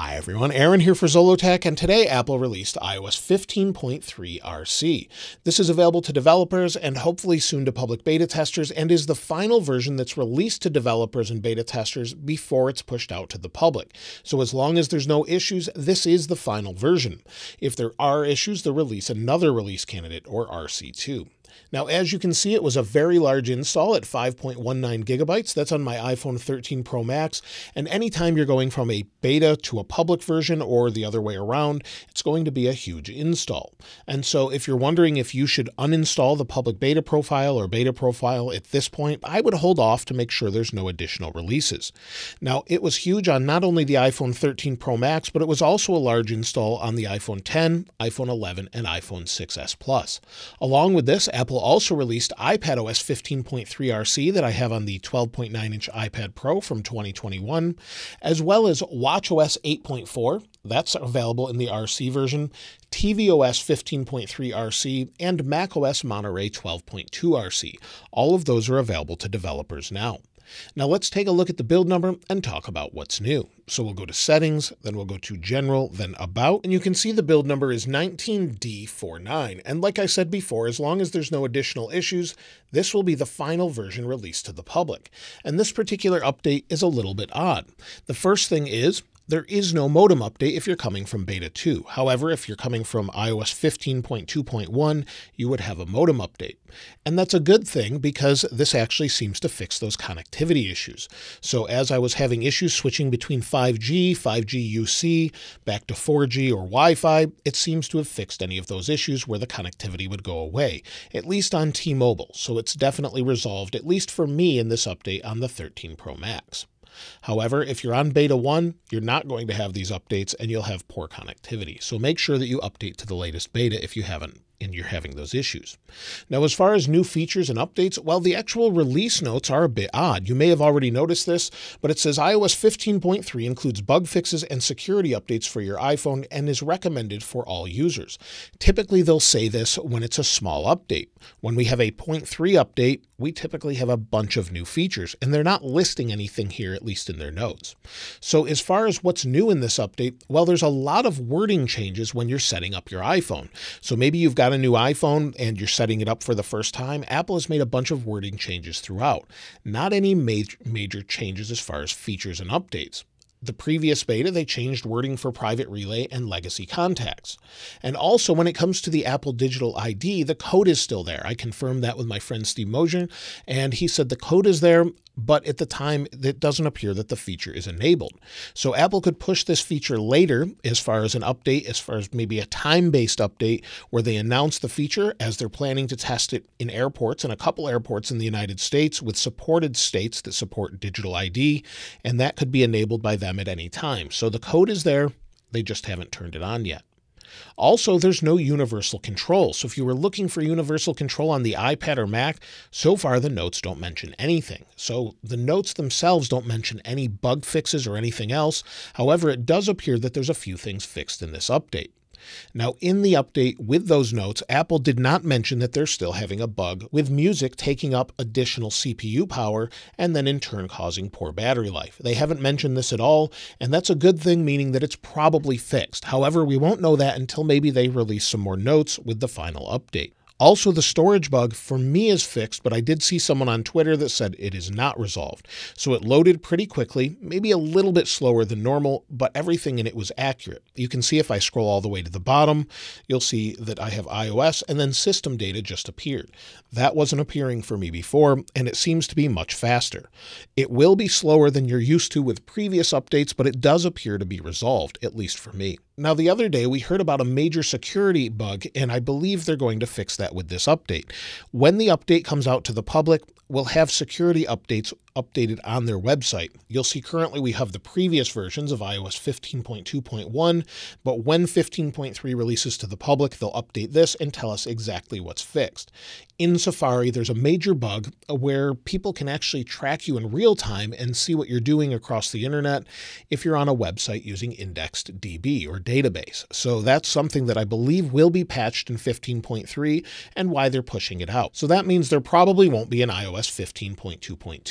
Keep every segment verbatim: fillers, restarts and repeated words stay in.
Hi everyone, Aaron here for Zollotech, and today Apple released i O S fifteen point three R C. This is available to developers and hopefully soon to public beta testers, and is the final version that's released to developers and beta testers before it's pushed out to the public. So as long as there's no issues, this is the final version. If there are issues, they'll release another release candidate, or R C two. Now, as you can see, it was a very large install at five point one nine gigabytes. That's on my iPhone thirteen Pro Max. And anytime you're going from a beta to a public version or the other way around, it's going to be a huge install. And so if you're wondering if you should uninstall the public beta profile or beta profile at this point, I would hold off to make sure there's no additional releases. Now, it was huge on not only the iPhone thirteen Pro Max, but it was also a large install on the iPhone ten, iPhone eleven, and iPhone six S Plus. Along with this, Apple also released iPadOS fifteen point three R C that I have on the twelve point nine inch iPad Pro from twenty twenty-one, as well as watchOS eight point four. That's available in the R C version, tvOS fifteen point three R C, and macOS Monterey twelve point two R C. All of those are available to developers now. Now let's take a look at the build number and talk about what's new. So we'll go to Settings, then we'll go to General, then About, and you can see the build number is nineteen D forty-nine. And like I said before, as long as there's no additional issues, this will be the final version released to the public. And this particular update is a little bit odd. The first thing is, there is no modem update if you're coming from beta two. However, if you're coming from i O S fifteen point two point one, you would have a modem update. And that's a good thing because this actually seems to fix those connectivity issues. So as I was having issues switching between five G, five G U C, back to four G or Wi-Fi, it seems to have fixed any of those issues where the connectivity would go away, at least on T-Mobile. So it's definitely resolved, at least for me in this update on the thirteen Pro Max. However, if you're on beta one, you're not going to have these updates and you'll have poor connectivity. So make sure that you update to the latest beta if you haven't and you're having those issues. Now, as far as new features and updates, well, the actual release notes are a bit odd. You may have already noticed this, but it says i O S fifteen point three includes bug fixes and security updates for your iPhone and is recommended for all users. Typically, they'll say this when it's a small update. When we have a point three update, we typically have a bunch of new features, and they're not listing anything here, at least in their notes. So as far as what's new in this update, well, there's a lot of wording changes when you're setting up your iPhone. So maybe you've got a new iPhone and you're setting it up for the first time. Apple has made a bunch of wording changes throughout. Not any major, major changes as far as features and updates. The previous beta, they changed wording for Private Relay and Legacy Contacts. And also, when it comes to the Apple Digital I D, the code is still there. I confirmed that with my friend Steve Mosier, and he said the code is there, but at the time, it doesn't appear that the feature is enabled. So Apple could push this feature later as far as an update, as far as maybe a time-based update where they announce the feature as they're planning to test it in airports, and a couple airports in the United States with supported states that support digital I D, and that could be enabled by them at any time. So the code is there, they just haven't turned it on yet. Also, there's no universal control. So if you were looking for universal control on the iPad or Mac, so far the notes don't mention anything. So the notes themselves don't mention any bug fixes or anything else. However, it does appear that there's a few things fixed in this update. Now, in the update with those notes, Apple did not mention that they're still having a bug with music taking up additional C P U power and then in turn causing poor battery life. They haven't mentioned this at all, and that's a good thing, meaning that it's probably fixed. However, we won't know that until maybe they release some more notes with the final update. Also, the storage bug for me is fixed, but I did see someone on Twitter that said it is not resolved. So it loaded pretty quickly, maybe a little bit slower than normal, but everything in it was accurate. You can see if I scroll all the way to the bottom, you'll see that I have iOS and then system data just appeared. That wasn't appearing for me before, and it seems to be much faster. It will be slower than you're used to with previous updates, but it does appear to be resolved, at least for me. Now, the other day, we heard about a major security bug, and I believe they're going to fix that with this update. When the update comes out to the public, we'll have security updates updated on their website. You'll see currently we have the previous versions of i O S fifteen point two point one, but when fifteen point three releases to the public, they'll update this and tell us exactly what's fixed. In Safari, there's a major bug where people can actually track you in real time and see what you're doing across the internet if you're on a website using indexed D B or database. So that's something that I believe will be patched in fifteen point three and why they're pushing it out. So that means there probably won't be an i O S fifteen point two point two.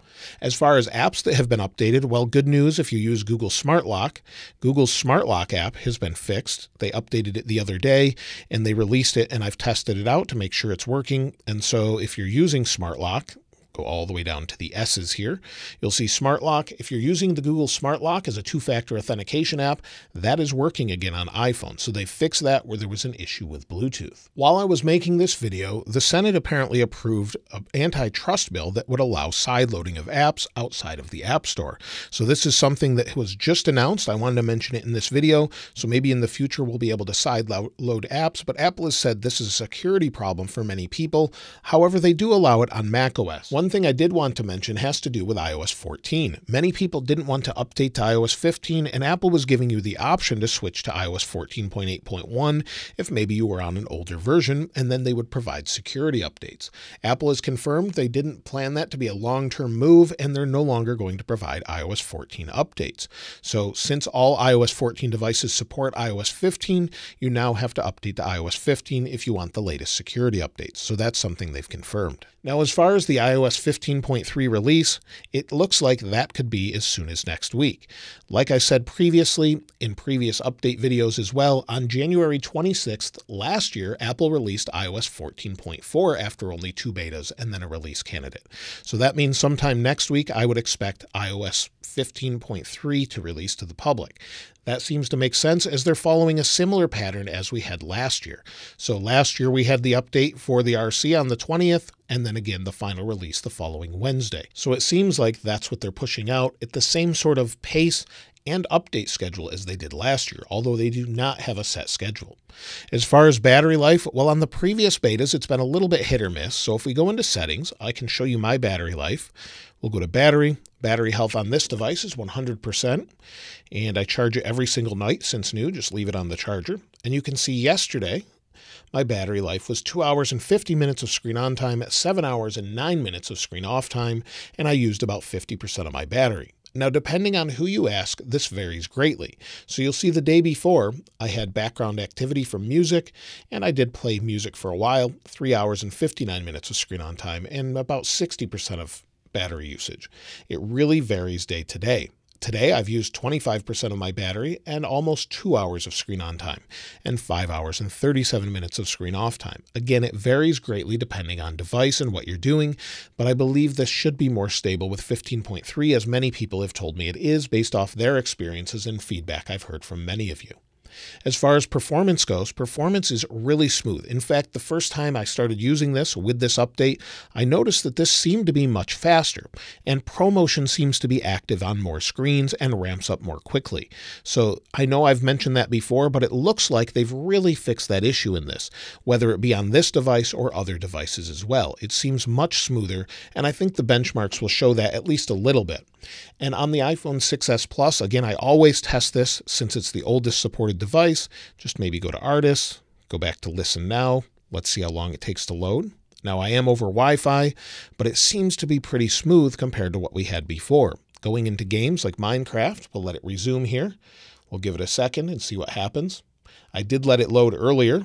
As far as apps that have been updated, well, good news if you use Google Smart Lock. Google's Smart Lock app has been fixed. They updated it the other day and they released it, and I've tested it out to make sure it's working. And so if you're using Smart Lock, go all the way down to the S's here, you'll see Smart Lock. If you're using the Google Smart Lock as a two-factor authentication app, that is working again on iPhone. So they fixed that where there was an issue with Bluetooth. While I was making this video, the Senate apparently approved an antitrust bill that would allow sideloading of apps outside of the App Store. So this is something that was just announced. I wanted to mention it in this video. So maybe in the future we'll be able to sideload apps, but Apple has said this is a security problem for many people. However, they do allow it on macOS. One thing I did want to mention has to do with i O S fourteen. Many people didn't want to update to i O S fifteen, and Apple was giving you the option to switch to i O S fourteen point eight point one if maybe you were on an older version, and then they would provide security updates. Apple has confirmed they didn't plan that to be a long-term move, and they're no longer going to provide i O S fourteen updates. So since all i O S fourteen devices support i O S fifteen, you now have to update to i O S fifteen if you want the latest security updates. So that's something they've confirmed. Now, as far as the i O S fifteen point three release, it looks like that could be as soon as next week. Like I said previously, in previous update videos as well, on January twenty-sixth last year, Apple released i O S fourteen point four after only two betas and then a release candidate. So that means sometime next week, I would expect i O S fifteen point three to release to the public. That seems to make sense as they're following a similar pattern as we had last year. So last year we had the update for the R C on the twentieth, and then again the final release the following Wednesday. So it seems like that's what they're pushing out at the same sort of pace and update schedule as they did last year, although they do not have a set schedule. As far as battery life, well, on the previous betas, it's been a little bit hit or miss. So if we go into settings, I can show you my battery life. We'll go to battery. Battery health on this device is one hundred percent, and I charge it every single night since new. Just leave it on the charger. And you can see yesterday, my battery life was two hours and fifty minutes of screen on time, seven hours and nine minutes of screen off time, and I used about fifty percent of my battery. Now, depending on who you ask, this varies greatly. So you'll see the day before, I had background activity from music, and I did play music for a while, three hours and fifty-nine minutes of screen on time, and about sixty percent of battery usage. It really varies day to day. Today, I've used twenty-five percent of my battery and almost two hours of screen on time and five hours and thirty-seven minutes of screen off time. Again, it varies greatly depending on device and what you're doing, but I believe this should be more stable with fifteen point three, as many people have told me it is based off their experiences and feedback I've heard from many of you. As far as performance goes, performance is really smooth. In fact, the first time I started using this with this update, I noticed that this seemed to be much faster, and ProMotion seems to be active on more screens and ramps up more quickly. So I know I've mentioned that before, but it looks like they've really fixed that issue in this, whether it be on this device or other devices as well. It seems much smoother, and I think the benchmarks will show that at least a little bit. And on the iPhone six S Plus, again, I always test this since it's the oldest supported device. Just maybe go to Artists, go back to Listen Now. Let's see how long it takes to load. Now, I am over Wi-Fi, but it seems to be pretty smooth compared to what we had before. Going into games like Minecraft, we'll let it resume here. We'll give it a second and see what happens. I did let it load earlier,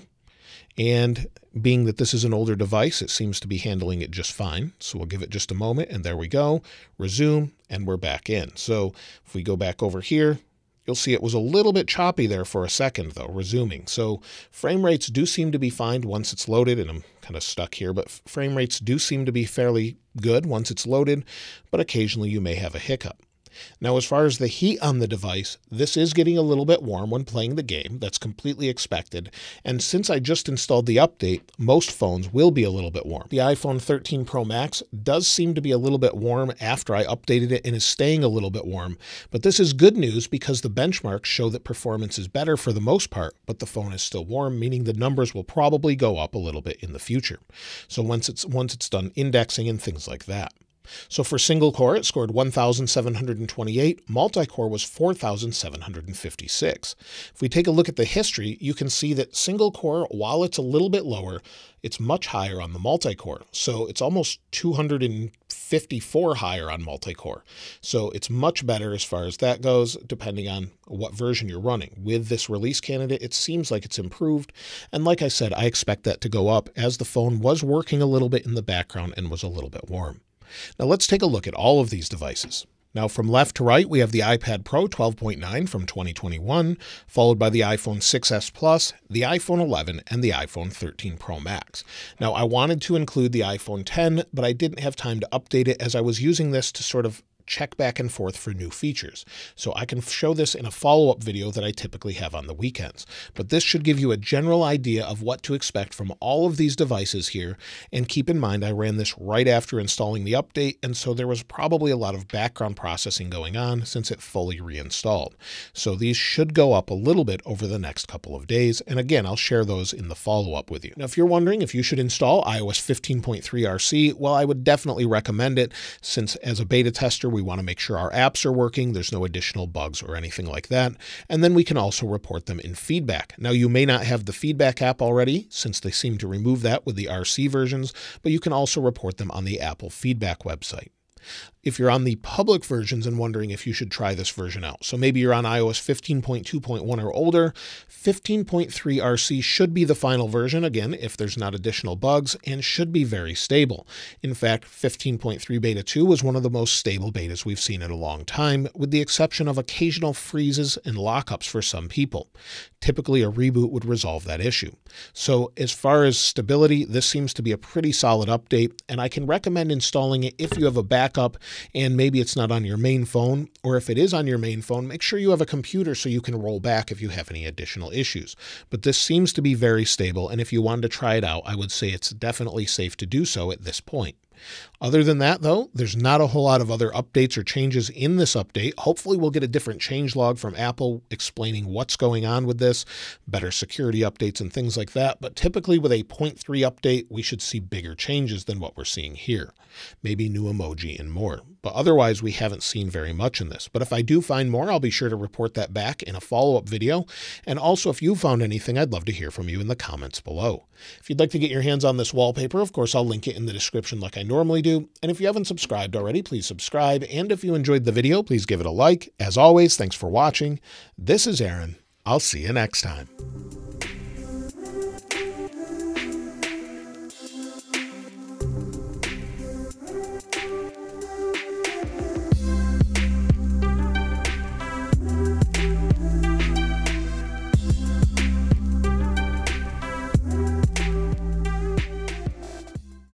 and being that this is an older device, it seems to be handling it just fine. So we'll give it just a moment, and there we go. Resume, and we're back in. So if we go back over here, you'll see it was a little bit choppy there for a second, though, resuming. So frame rates do seem to be fine once it's loaded, and I'm kind of stuck here, but frame rates do seem to be fairly good once it's loaded, but occasionally you may have a hiccup. Now, as far as the heat on the device, this is getting a little bit warm when playing the game. That's completely expected. And since I just installed the update, most phones will be a little bit warm. The iPhone thirteen Pro Max does seem to be a little bit warm after I updated it and is staying a little bit warm. But this is good news because the benchmarks show that performance is better for the most part, but the phone is still warm, meaning the numbers will probably go up a little bit in the future. So once it's, once it's done indexing and things like that. So for single core, it scored one thousand seven hundred twenty-eight. Multi-core was four thousand seven hundred fifty-six. If we take a look at the history, you can see that single core, while it's a little bit lower, it's much higher on the multi-core. So it's almost two hundred fifty-four higher on multi-core. So it's much better as far as that goes, depending on what version you're running. With this release candidate, it seems like it's improved. And like I said, I expect that to go up as the phone was working a little bit in the background and was a little bit warm. Now let's take a look at all of these devices. Now from left to right, we have the iPad Pro twelve point nine from twenty twenty-one, followed by the iPhone six S Plus, the iPhone eleven, and the iPhone thirteen Pro Max. Now I wanted to include the iPhone ten, but I didn't have time to update it as I was using this to sort of check back and forth for new features. So I can show this in a follow-up video that I typically have on the weekends. But this should give you a general idea of what to expect from all of these devices here. And keep in mind, I ran this right after installing the update, and so there was probably a lot of background processing going on since it fully reinstalled. So these should go up a little bit over the next couple of days. And again, I'll share those in the follow-up with you. Now, if you're wondering if you should install i O S fifteen point three R C, well, I would definitely recommend it, since as a beta tester, we want to make sure our apps are working, there's no additional bugs or anything like that, and then we can also report them in feedback. Now, you may not have the feedback app already, since they seem to remove that with the R C versions, but you can also report them on the Apple feedback website. If you're on the public versions and wondering if you should try this version out, so maybe you're on i O S fifteen point two point one or older, fifteen point three R C should be the final version, again, if there's not additional bugs, and should be very stable. In fact, fifteen point three Beta two was one of the most stable betas we've seen in a long time, with the exception of occasional freezes and lockups for some people. Typically, a reboot would resolve that issue. So as far as stability, this seems to be a pretty solid update, and I can recommend installing it if you have a backup and maybe it's not on your main phone, or if it is on your main phone, make sure you have a computer so you can roll back if you have any additional issues. But this seems to be very stable, and if you wanted to try it out, I would say it's definitely safe to do so at this point. Other than that, though, there's not a whole lot of other updates or changes in this update. Hopefully we'll get a different changelog from Apple explaining what's going on with this, better security updates and things like that. But typically with a point three update, we should see bigger changes than what we're seeing here. Maybe new emoji and more. But otherwise, we haven't seen very much in this. But if I do find more, I'll be sure to report that back in a follow-up video. And also, if you found anything, I'd love to hear from you in the comments below. If you'd like to get your hands on this wallpaper, of course, I'll link it in the description like I normally do. And if you haven't subscribed already, please subscribe. And if you enjoyed the video, please give it a like. As always, thanks for watching. This is Aaron. I'll see you next time.